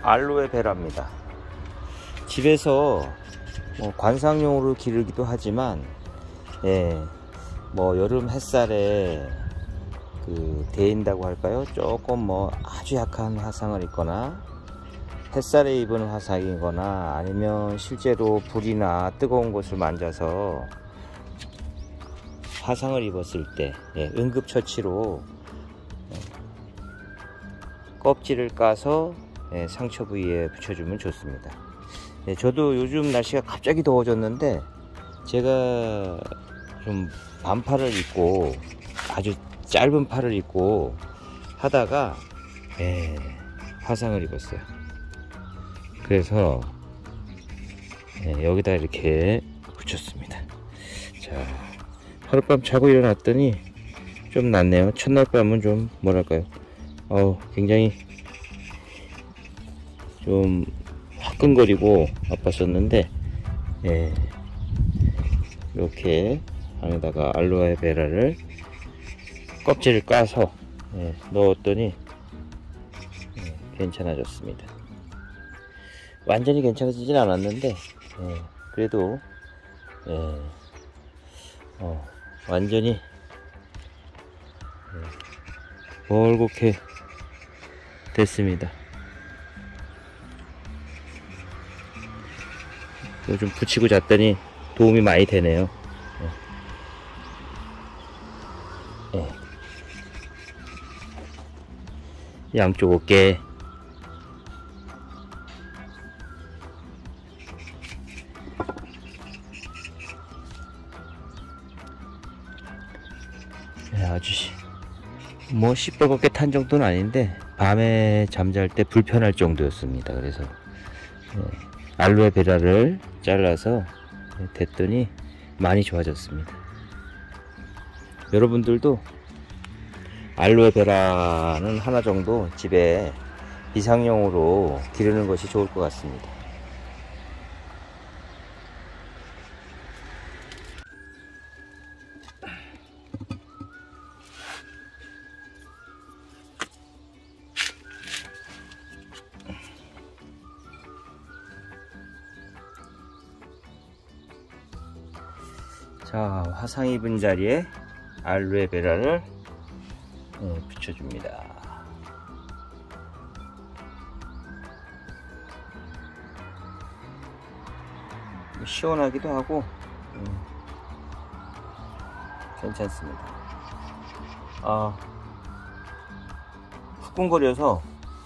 알로에베라입니다. 집에서 뭐 관상용으로 기르기도 하지만, 뭐 여름 햇살에 데인다고 할까요? 조금 뭐 아주 약한 화상을 입거나 햇살에 입은 화상이거나 아니면 실제로 불이나 뜨거운 곳을 만져서 화상을 입었을 때 응급처치로 껍질을 까서 상처 부위에 붙여주면 좋습니다. 저도 요즘 날씨가 갑자기 더워졌는데 제가 좀 반팔을 입고 아주 짧은 팔을 입고 하다가 화상을 입었어요. 그래서 여기다 이렇게 붙였습니다. 자, 하룻밤 자고 일어났더니 좀 낫네요. 첫날 밤은 좀 뭐랄까요, 굉장히 좀 화끈거리고 아팠었는데, 이렇게 안에다가 알로에베라를 껍질을 까서 넣었더니 괜찮아졌습니다. 완전히 괜찮아지진 않았는데 그래도 완전히 벌겋게 됐습니다. 좀 붙이고 잤더니 도움이 많이 되네요. 양쪽 어깨 아주 뭐 시뻘겋게 탄 정도는 아닌데 밤에 잠잘 때 불편할 정도였습니다. 그래서 알로에베라를 잘라서 댔더니 많이 좋아졌습니다. 여러분들도 알로에베라는 하나 정도 집에 비상용으로 기르는 것이 좋을 것 같습니다. 자, 화상 입은 자리에 알로에베라를 붙여줍니다. 시원하기도 하고 괜찮습니다. 후끈거려서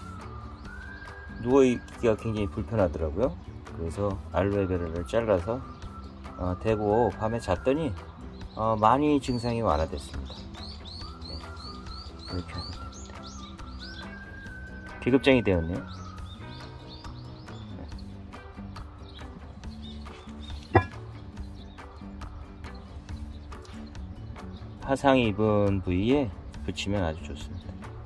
누워있기가 굉장히 불편하더라고요. 그래서 알로에베라를 잘라서 대고 밤에 잤더니 많이 증상이 완화됐습니다. 이렇게 하면 됩니다. 비급장이 되었네요. 화상 입은 부위에 붙이면 아주 좋습니다.